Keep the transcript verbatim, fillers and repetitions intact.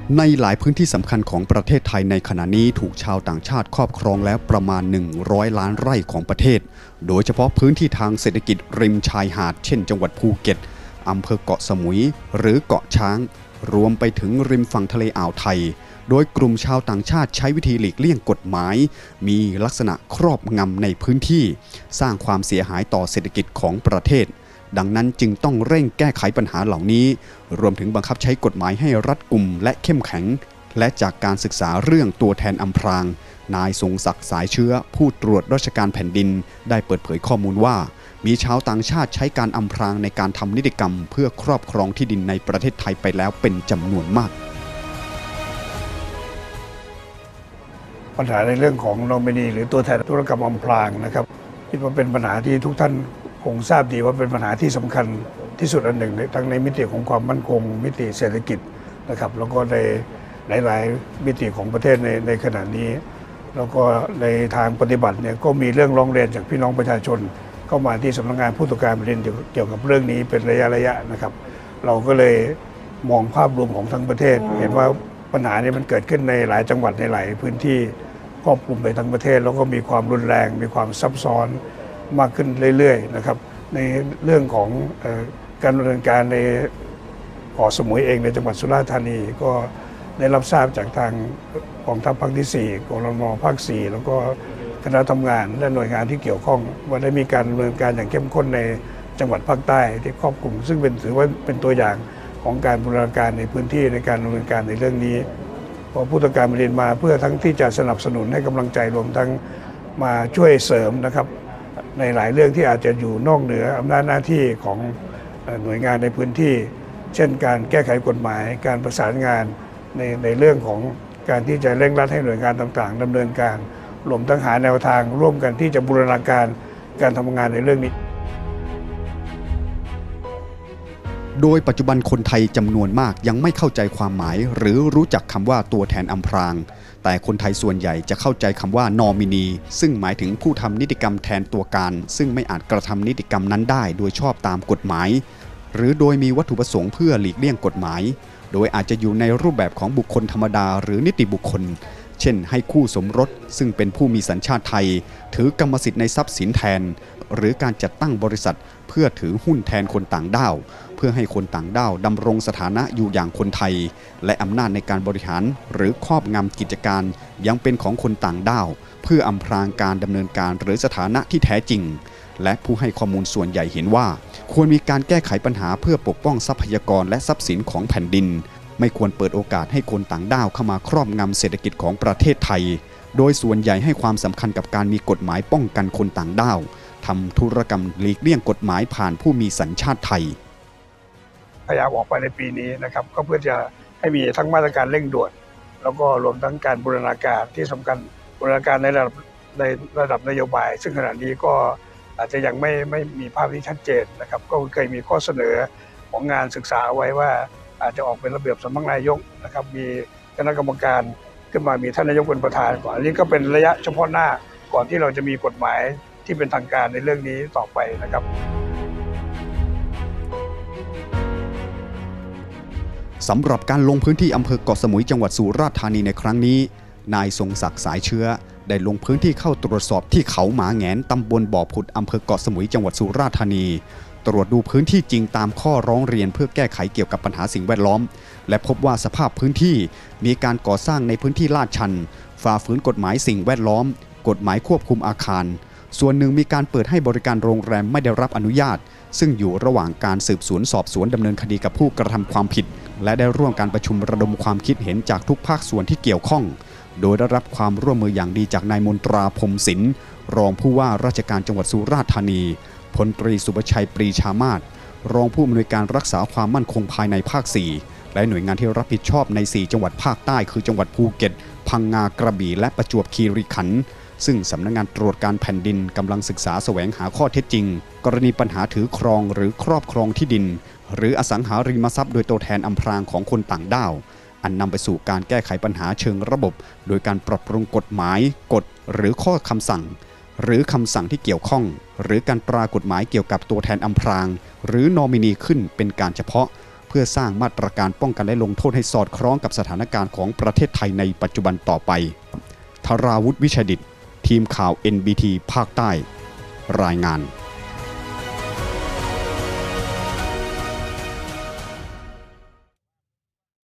ในหลายพื้นที่สำคัญของประเทศไทยในขณะนี้ถูกชาวต่างชาติครอบครองแล้วประมาณหนึ่งร้อยล้านไร่ของประเทศโดยเฉพาะพื้นที่ทางเศรษฐกิจริมชายหาดเช่นจังหวัดภูเก็ตอำเภอเกาะสมุยหรือเกาะช้างรวมไปถึงริมฝั่งทะเลอ่าวไทยโดยกลุ่มชาวต่างชาติใช้วิธีหลีกเลี่ยงกฎหมายมีลักษณะครอบงำในพื้นที่สร้างความเสียหายต่อเศรษฐกิจของประเทศดังนั้นจึงต้องเร่งแก้ไขปัญหาเหล่านี้รวมถึงบังคับใช้กฎหมายให้รัดกุมและเข้มแข็งและจากการศึกษาเรื่องตัวแทนอำพรางนายทรงศักดิ์สายเชื้อผู้ตรวจราชการแผ่นดินได้เปิดเผยข้อมูลว่ามีชาวต่างชาติใช้การอำพรางในการทำนิติกรรมเพื่อครอบครองที่ดินในประเทศไทยไปแล้วเป็นจำนวนมากปัญหาในเรื่องของนอมินีหรือตัวแทนธุรกรรมอำพรางนะครับคิดว่าเป็นปัญหาที่ทุกท่านคงทราบดีว่าเป็นปัญหาที่สำคัญที่สุดอันหนึ่งทั้งในมิติของความมั่นคงมิติเศรษฐกิจนะครับแล้วก็ในหลายๆมิติของประเทศในในขณะนี้แล้วก็ในทางปฏิบัติเนี่ยก็มีเรื่องร้องเรียนจากพี่น้องประชาชนเข้ามาที่สำนักงานผู้ตรวจการแผ่นดินเกี่ยวกับเรื่องนี้เป็นระยะระยะนะครับเราก็เลยมองภาพรวมของทั้งประเทศเห็นว่าปัญหานี้มันเกิดขึ้นในหลายจังหวัดในหลายพื้นที่ครอบคลุมไปทั้งประเทศแล้วก็มีความรุนแรงมีความซับซ้อนมากขึ้นเรื่อยๆนะครับในเรื่องของเอ่อการดำเนินการในเกาะสมุยเองในจังหวัดสุราษฎร์ธานีก็ได้รับทราบจากทางกองทัพภาคที่สี่กรมภาคสี่แล้วก็คณะทำงานและหน่วยงานที่เกี่ยวข้องว่าได้มีการดำเนินการอย่างเข้มข้นในจังหวัดภาคใต้ที่ครอบคลุมซึ่งเป็นถือว่าเป็นตัวอย่างของการบูรณาการในพื้นที่ในการดำเนินการในเรื่องนี้พอผู้ตรวจการแผ่นดินมาเพื่อทั้งที่จะสนับสนุนให้กำลังใจรวมทั้งมาช่วยเสริมนะครับในหลายเรื่องที่อาจจะอยู่นอกเหนืออำนาจหน้าที่ของหน่วยงานในพื้นที่เช่นการแก้ไขกฎหมายการประสานงานในในเรื่องของการที่จะเร่งรัดให้หน่วยงานต่างๆดำเนินการรวมทั้งหาแนวทางร่วมกันที่จะบูรณาการการทำงานในเรื่องนี้โดยปัจจุบันคนไทยจำนวนมากยังไม่เข้าใจความหมายหรือรู้จักคำว่าตัวแทนอำพรางแต่คนไทยส่วนใหญ่จะเข้าใจคำว่านอมินีซึ่งหมายถึงผู้ทำนิติกรรมแทนตัวการซึ่งไม่อาจกระทำนิติกรรมนั้นได้โดยชอบตามกฎหมายหรือโดยมีวัตถุประสงค์เพื่อหลีกเลี่ยงกฎหมายโดยอาจจะอยู่ในรูปแบบของบุคคลธรรมดาหรือนิติบุคคลเช่นให้คู่สมรสซึ่งเป็นผู้มีสัญชาติไทยถือกรรมสิทธิ์ในทรัพย์สินแทนหรือการจัดตั้งบริษัทเพื่อถือหุ้นแทนคนต่างด้าวเพื่อให้คนต่างด้าวดำรงสถานะอยู่อย่างคนไทยและอำนาจในการบริหารหรือครอบงำกิจการยังเป็นของคนต่างด้าวเพื่ออำพรางการดำเนินการหรือสถานะที่แท้จริงและผู้ให้ข้อมูลส่วนใหญ่เห็นว่าควรมีการแก้ไขปัญหาเพื่อปกป้องทรัพยากรและทรัพย์สินของแผ่นดินไม่ควรเปิดโอกาสให้คนต่างด้าวเข้ามาครอบงำเศรษฐกิจของประเทศไทยโดยส่วนใหญ่ให้ความสำคัญกับการมีกฎหมายป้องกันคนต่างด้าวทำธุรกรรมหลีกเลี่ยงกฎหมายผ่านผู้มีสัญชาติไทยพยายามออกไปในปีนี้นะครับก็เพื่อจะให้มีทั้งมาตรการเร่งด่วนแล้วก็รวมทั้งการบูรณาการที่สำคัญบูรณาการในระดับในระดับนโยบายซึ่งขณะนี้ก็อาจจะยังไม่ไม่มีภาพที่ชัดเจนนะครับก็เคยมีข้อเสนอของงานศึกษาไว้ว่าอาจจะออกเป็นระเบียบสำนักนายกนะครับมีคณะกรรมการขึ้นมามีท่านนายกเป็นประธานก่อนอันนี้ก็เป็นระยะเฉพาะหน้าก่อนที่เราจะมีกฎหมายที่เป็นทางการในเรื่องนี้ต่อไปนะครับสำหรับการลงพื้นที่อำเภอเกาะสมุยจังหวัดสุราษฎร์ธานีในครั้งนี้นายทรงศักดิ์สายเชื้อได้ลงพื้นที่เข้าตรวจสอบที่เขาหมาแหงนตำบลบ่อผุดอำเภอเกาะสมุยจังหวัดสุราษฎร์ธานีตรวจดูพื้นที่จริงตามข้อร้องเรียนเพื่อแก้ไขเกี่ยวกับปัญหาสิ่งแวดล้อมและพบว่าสภาพพื้นที่มีการก่อสร้างในพื้นที่ลาดชันฝ่าฝืนกฎหมายสิ่งแวดล้อมกฎหมายควบคุมอาคารส่วนหนึ่งมีการเปิดให้บริการโรงแรมไม่ได้รับอนุญาตซึ่งอยู่ระหว่างการสืบสวนสอบสวนดำเนินคดีกับผู้กระทำความผิดและได้ร่วมการประชุมระดมความคิดเห็นจากทุกภาคส่วนที่เกี่ยวข้องโดยได้รับความร่วมมืออย่างดีจากนายมนตราพรหมศิลป์รองผู้ว่าราชการจังหวัดสุราษฎร์ธานีพลตรีสุประชัยปรีชามาศรองผู้อำนวยการรักษาความมั่นคงภายในภาคสี่และหน่วยงานที่รับผิดชอบในสี่จังหวัดภาคใต้คือจังหวัดภูเก็ตพังงากระบี่และประจวบคีรีขันธ์ซึ่งสำนักงานตรวจการแผ่นดินกำลังศึกษาแสวงหาข้อเท็จจริงกรณีปัญหาถือครองหรือครอบครองที่ดินหรืออสังหาริมทรัพย์โดยตัวแทนอำพรางของคนต่างด้าวอันนำไปสู่การแก้ไขปัญหาเชิงระบบโดยการปรับปรุงกฎหมายกฎหรือข้อคำสั่งหรือคำสั่งที่เกี่ยวข้องหรือการปรากฏหมายเกี่ยวกับตัวแทนอำพรางหรือนอมินีขึ้นเป็นการเฉพาะพื่อสร้างมาตรการป้องกันและลงโทษให้สอดคล้องกับสถานการณ์ของประเทศไทยในปัจจุบันต่อไปธราวุฒิ วิชัยดิษฐ์ทีมข่าว เอ็น บี ที ภาคใต้รายงาน